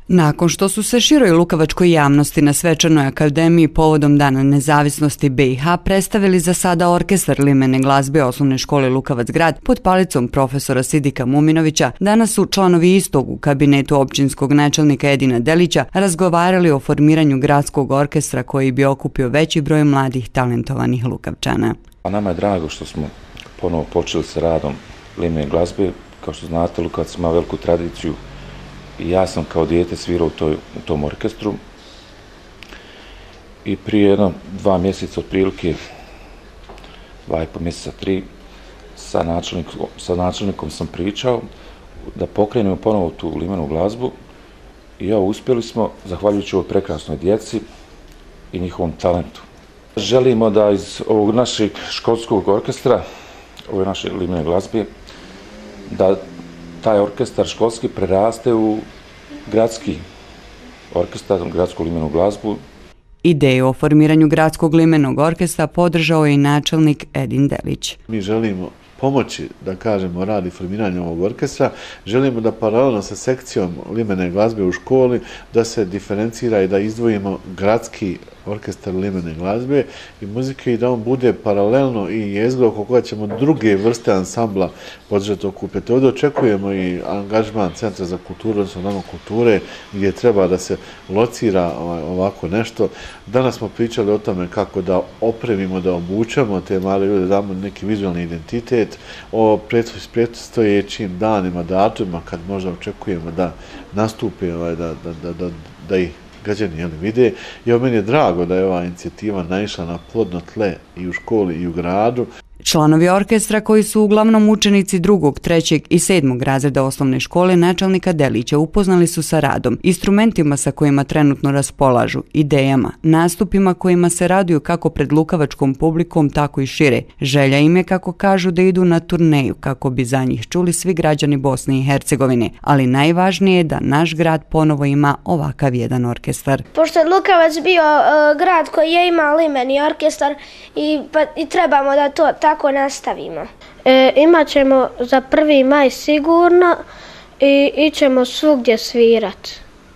Nakon što su se široj lukavačkoj javnosti na Svečanoj akademiji povodom Dana nezavisnosti BiH predstavili za sada orkestar limene glazbe Osnovne škole Lukavac Grad pod palicom profesora Sidika Muminovića, danas su članovi istog u kabinetu općinskog načelnika Edina Delića razgovarali o formiranju gradskog orkestra koji bi okupio veći broj mladih talentovanih Lukavčana. Nama je drago što smo ponovo počeli sa radom limene glazbe. Kao što znate, Lukavac ima veliku tradiciju i ja sam kao dijete svirao u tom orkestru. I prije 2 mjeseca, otprilike 2,5 mjeseca, 3, sa načelnikom sam pričao da pokrenemo ponovo tu limenu glazbu i evo, uspjeli smo, zahvaljujući ovoj prekrasnoj djeci i njihovom talentu. Želimo da iz ovog našeg školskog orkestra, ove naše limene glazbe, da taj orkestar školski preraste u gradski orkestar, gradsku limenu glazbu. Ideju o formiranju gradskog limenog orkestra podržao je i načelnik Edin Delić. Mi želimo pomoći, da kažemo, radi formiranja ovog orkestra. Želimo da paralelno sa sekcijom limene glazbe u školi da se diferencira i da izdvojimo gradski orkestar limene glazbe i muzike i da on bude paralelno i jezgro oko koja ćemo druge vrste ansambla podržati okupiti. Ovdje očekujemo i angažman Centra za kulturu, odnosno Doma kulture, gdje treba da se locira ovako nešto. Danas smo pričali o tome kako da opremimo, da obučemo te male ljude, damo neki vizualni identitet, o predstojećim danima, datumima, kad možda očekujemo da nastupe, da ih građani vide. I meni je drago da je ova inicijativa naišla na plodno tle i u školi i u gradu. Članovi orkestra, koji su uglavnom učenici 2., 3. i 7. razreda osnovne škole načelnika Delića, upoznali su sa radom, instrumentima sa kojima trenutno raspolažu, idejama, nastupima kojima se raduju kako pred lukavačkom publikom, tako i šire. Želja im je, kako kažu, da idu na turneju kako bi za njih čuli svi građani Bosne i Hercegovine, ali najvažnije je da naš grad ponovo ima ovakav jedan orkestar. Pošto je Lukavac bio grad koji je imao limeni orkestar i trebamo da to tako nastavimo. Imat ćemo za 1. maj sigurno i ićemo svugdje svirat.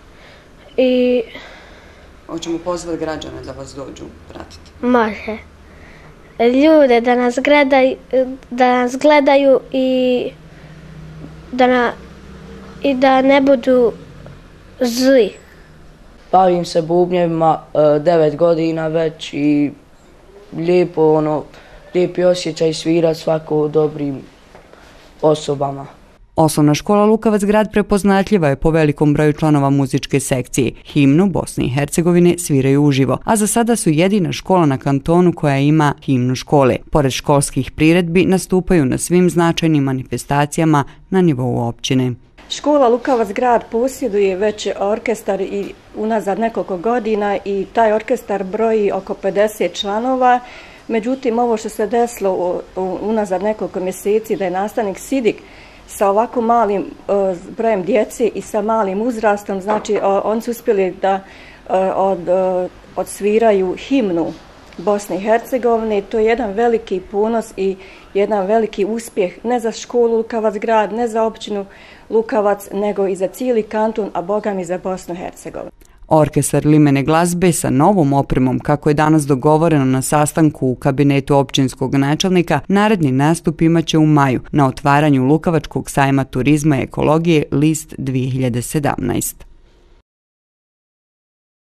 Hoćemo pozvati građane da vas dođu pratiti. Može. Ljude da nas gledaju i da ne budu zli. Bavim se bubnjevima 9 godina već i lijepi osjećaj svirati svako dobrim osobama. Osnovna škola Lukavac Grad prepoznatljiva je po velikom broju članova muzičke sekcije. Himnu Bosne i Hercegovine sviraju uživo, a za sada su jedina škola na kantonu koja ima himnu škole. Pored školskih priredbi nastupaju na svim značajnim manifestacijama na nivou općine. Škola Lukavac Grad posjeduje već orkestar i unazad nekoliko godina i taj orkestar broji oko 50 članova. Međutim, ovo što se desilo unazad nekoliko mjeseci, da je nastavnik Sidik sa ovako malim brojem djece i sa malim uzrastom, znači oni su uspjeli da odsviraju himnu Bosne i Hercegovine. To je jedan veliki ponos i jedan veliki uspjeh ne za školu Lukavac Grad, ne za općinu Lukavac, nego i za cijeli kanton, a bogami za Bosnu i Hercegovinu. Orkestar limene glazbe sa novom opremom, kako je danas dogovoreno na sastanku u kabinetu općinskog načelnika, naredni nastup imaće u maju na otvaranju Lukavačkog sajma turizma i ekologije List 2017.